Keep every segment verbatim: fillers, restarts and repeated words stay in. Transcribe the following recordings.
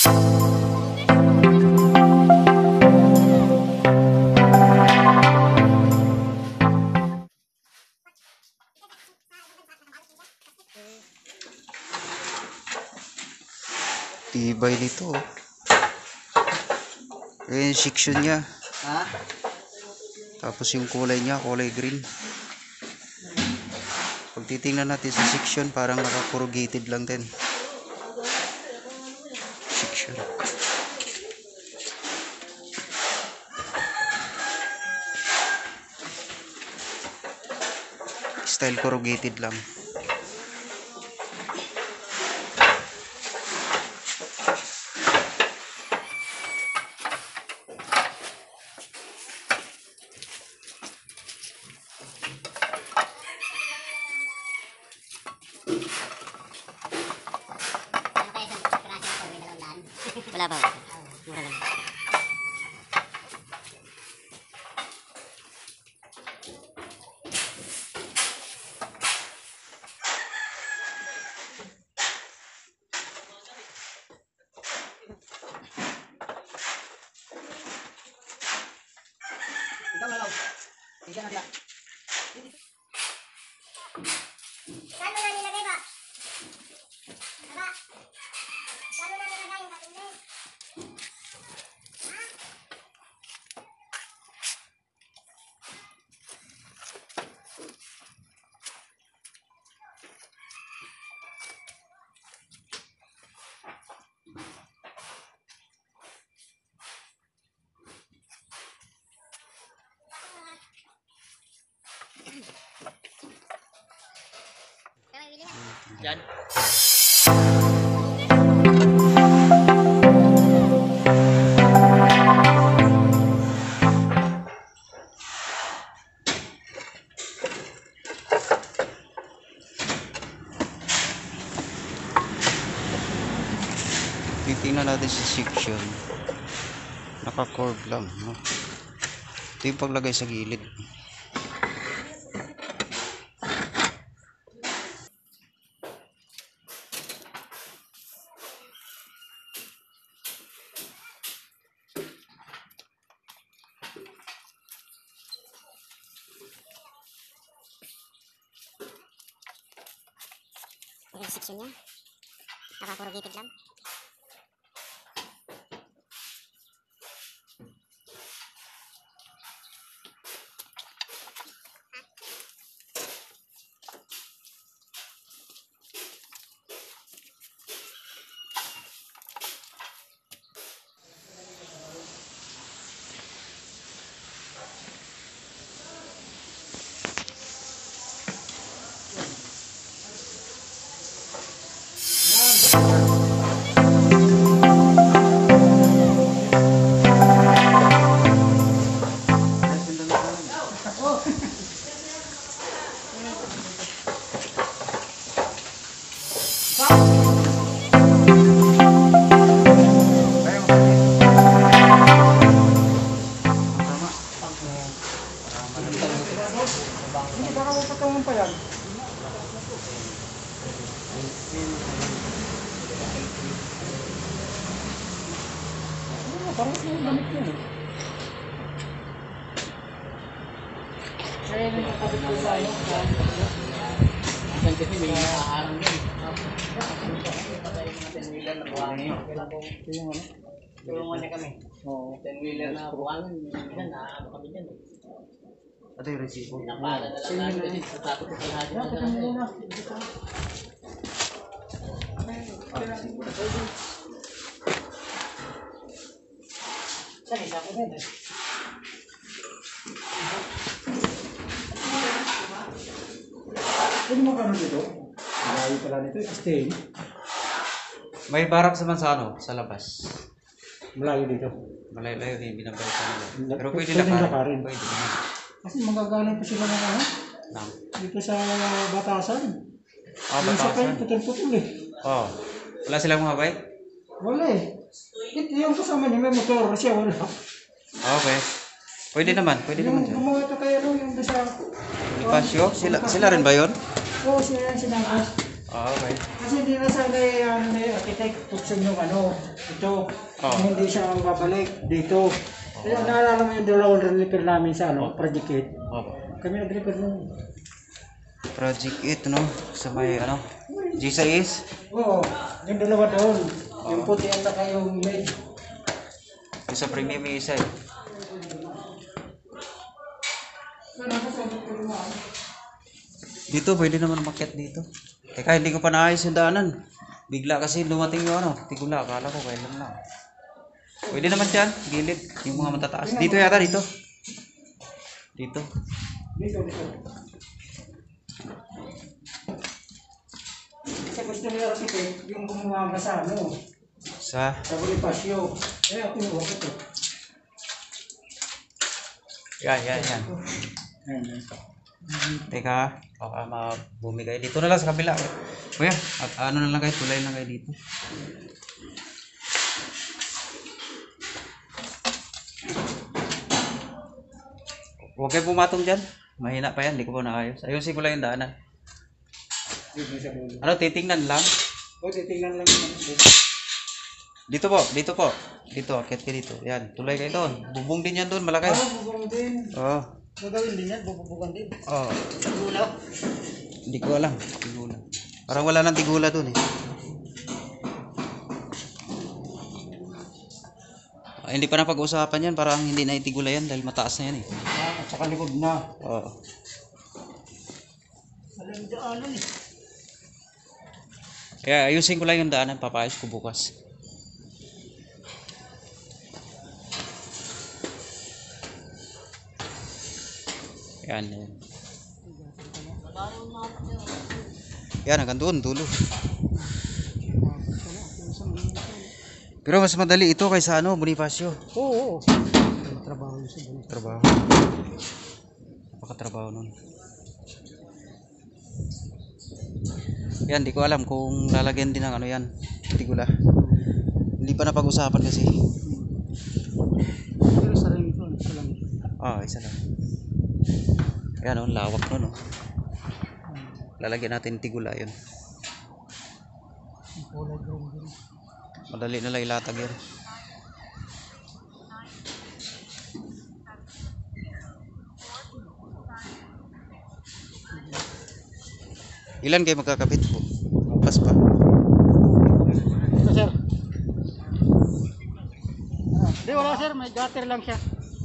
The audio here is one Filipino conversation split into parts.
Tibay nito. Ayan yung section niya. Ha? Tapos yung kulay niya, kulay green. Pag titingnan natin sa section, parang naka-corrugated lang din. Section. Style corrugated lang. Wala ba? Mura lang. Ikaw na lang. Ikaw na lang. Saan mo na nilagay ba? Aba? Saan mo na nilagay yung katulad? Ha? Yan. Titingnan natin sa section. Naka-curve lang, no? Ito yung paglagay sa gilid. Yung section niya. Naka-corrugated lang. Hindi, baka mapatangan pa yan. Oo, parang yung damit yan eh. Kaya nang nakabit ko sa iyo. Kasi kasi may nakaharang yan. Patay mga ten-wheeler na buhangin. Ito yung ano? Tulungan niya kami. ten-wheeler na buhangin. Yan, naano kami dyan eh. Ito yung resibo. Napala na lang namin kasi sa tapos sa lahat yung nasa na. Saan isa ko din eh. Pwede mo kano dito? Malayo pala nito, stay. May barracks naman sa ano, sa labas. Malayo dito. Malayo-layo din binabayad sa nila. Pero Pwede pwede na lakarin. Pwede naman. Kasi magagaling pa sila ng ano? Nang. Dito sa Batasan. Ah, Yung sa kayo, Batasan. putol-putol eh. Oh. Wala silang mga bike? Wala eh. Ito yung kasama niya, may motor siya, wala. Okay. Pwede naman, pwede Yung naman siya. gumawa ito kayo, no, yung doon sa... Pasyo? Sila, sila rin ba yun? Oo, sila yung sinangkas. Ah, okay. Kasi hindi na sana ano na yung architect tuksan yung ano, ito. Oh. Kung hindi siya ang babalik dito. Kaya naalala mo yung dalawang repair namin sa ano, Project eight. Oh. Kami nag-repair nun. Project eight, no? Sa may, ano? G six? Oo, yung dalawa doon. Yung puti ang naka yung maid. Yung sa premium yung isa eh. Dito, pwede naman umakyat dito. Teka, hindi ko pa naayos yung daanan. Bigla kasi dumating yung ano, tigula. Akala ko kailan lang. Pwede naman dyan, gilid. Yung mga matataas. Dito yata, dito. Dito. Dito, dito. Kasi gusto niya architect, yung gumawa ka sa ano, Sa? sa Bonifacio. Eh, ako yung wakit eh. Yan, yan, yan. Ayan. Teka, baka mabumi kayo. Dito na lang sa kabila. Kuya, at ano na lang kayo, tulay lang kayo dito. Huwag kayo pumatong dyan. Mahina pa yan, hindi ko pa naayos. Ayusin ko lang yung daanan. Dito sa dulo. Ano, titingnan lang? O, titingnan lang yung ano. Dito po, dito po. Dito, akit ka dito. Yan, tulay kayo doon. Bubong din yan doon, malaki. Ah, bubong din. Oo. Gagawin din yan, bububugan din. Oo. Gula. Hindi ko alam. Tigula. Parang wala nang tigula doon eh. Ah, hindi pa na pag-usapan yan. Parang hindi na itigula yan dahil mataas na yan eh. Ah, at saka likod na. Oo. Alam daanan eh. Kaya ayusin ko lang yung daanan. Papayos ko bukas. Yan. Yan. Yan, hanggang doon, dulo. Pero mas madali ito kaysa ano, Bonifacio. Oo, oo. Trabaho yun sa buwan. Trabaho. Napakatrabaho nun. Yan, di ko alam kung lalagyan din ng ano yan. Tigula. Hindi pa napag-usapan kasi. Pero sa rin ito, isa lang. Ah, isa lang. Yan, oh, lawak nun, oh. Lalagyan natin tigula yun. Kulay green din. Madali na lang ilatag yun. Ilan kayo magkakapit po? Bukas pa. Ito sir. Ah, di wala sir, may gutter lang siya.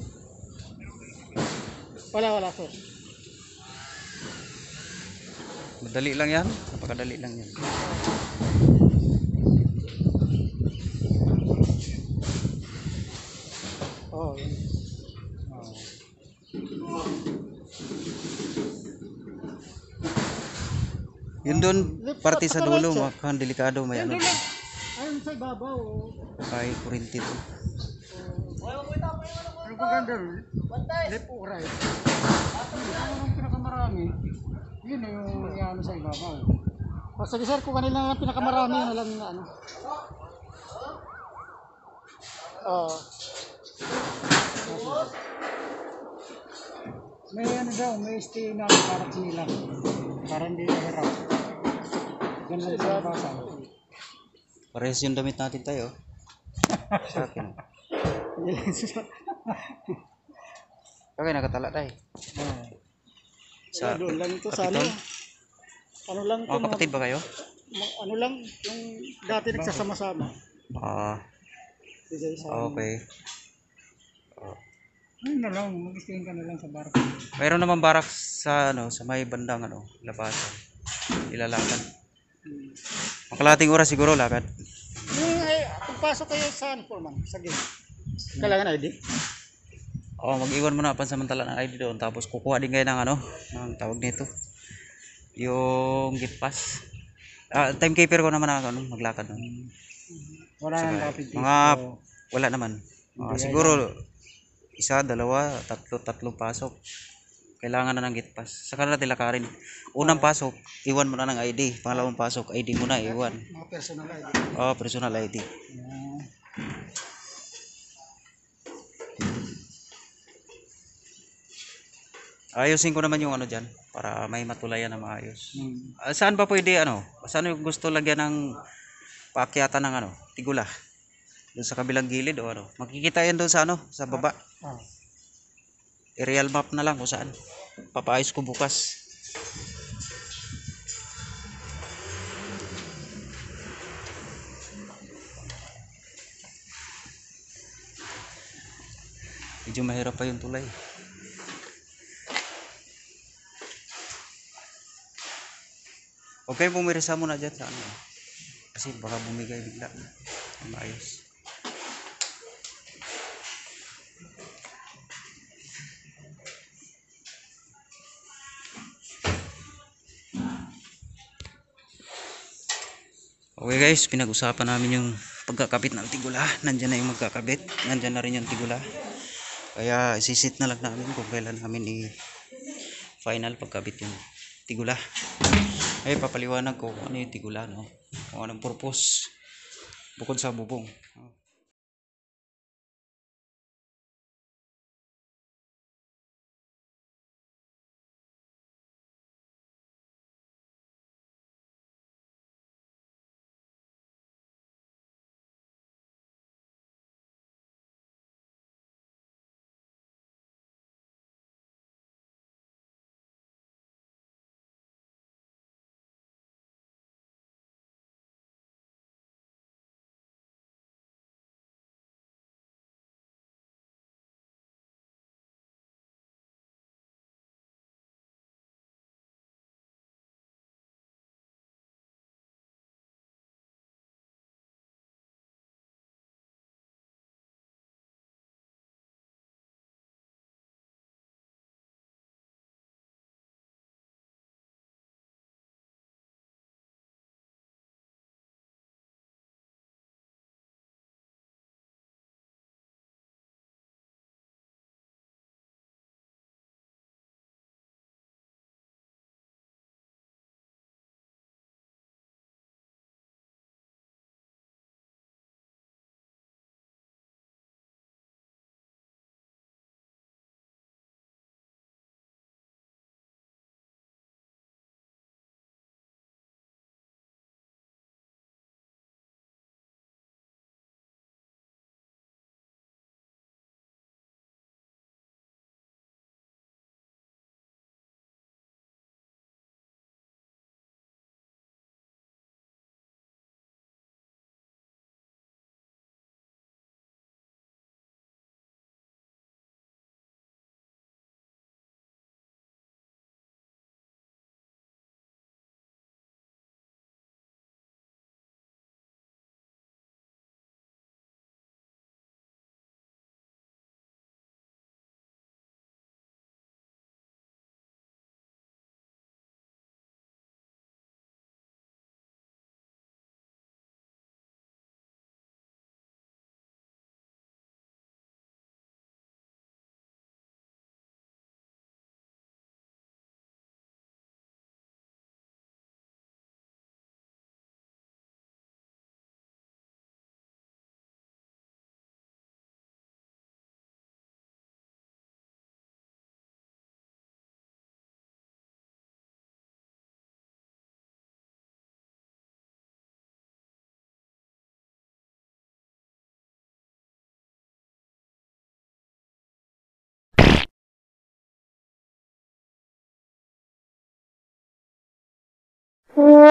Wala wala sir. Madali lang yan. Napakadali lang yan. Oh, yun. Yun doon, parte sa dulo, mukhang delikado may ano. Ayun sa ibabaw. Oh. May kurinti to. Ano pa ganda rin? Left o right? Ano ang pinakamarami? Yun yung ano sa ibabaw. O sige sir, kung kanila ang pinakamarami, yun na lang na ano. Oo. May ano daw, may stay na para sila. Para hindi nahirap. Ganun sa basa. Parehas yung damit natin tayo. Sa akin. Okay, nakatala tayo. Sa doon lang ito sa ano. Kapitol? Ano lang Oh, ito, kapatid ba kayo? mga- ano lang yung dati nagsasama-sama. Ah, Bigay sa okay. Ayun na lang, mag-stay ka na lang sa barko. Mayroon naman barak sa ano, sa may bandang ano, labasan. Ilalakad. Hmm. Makalating oras siguro lakad. Yung ay, pagpasok kayo sa ano, Foreman, sa gate. Kailangan I D? Oh, mag-iwan mo na pansamantala ng I D doon tapos kukuha din kayo ng ano, ng tawag nito. Yung gift pass. Ah, timekeeper ko naman ako ano, maglakad nun. Wala nang Saka, rapid gate. mga So, wala naman. Ah, Hindi siguro isa, dalawa, tatlo, tatlong pasok. Kailangan na ng gift pass. Saka na natin lakarin. Unang pasok, iwan mo na ng I D. Pangalawang pasok, I D mo na, iwan. mga personal I D. Oh, personal I D. Yeah. Ayusin ko naman yung ano dyan para may matulayan na maayos. Hmm. Ah, saan ba pwede ano? Saan yung gusto lagyan ng paakyatan ng ano? Tigula. Doon sa kabilang gilid o ano? Makikita yan doon sa ano? Sa baba. Ah. Aerial map na lang kung saan. Papaayos ko bukas. Medyo mahirap pa yung tulay. Okay, pumirisa muna dyan sa ano. Kasi baka bumigay bigla. Maayos. Okay guys, pinag-usapan namin yung pagkakabit ng tigula. Nandyan na yung magkakabit. Nandyan na rin yung tigula. Kaya isisit na lang namin kung kailan namin i-final pagkabit yung tigula. Ay, papaliwanag ko kung ano yung tigula, no? Kung anong purpose bukod sa bubong. Hmm.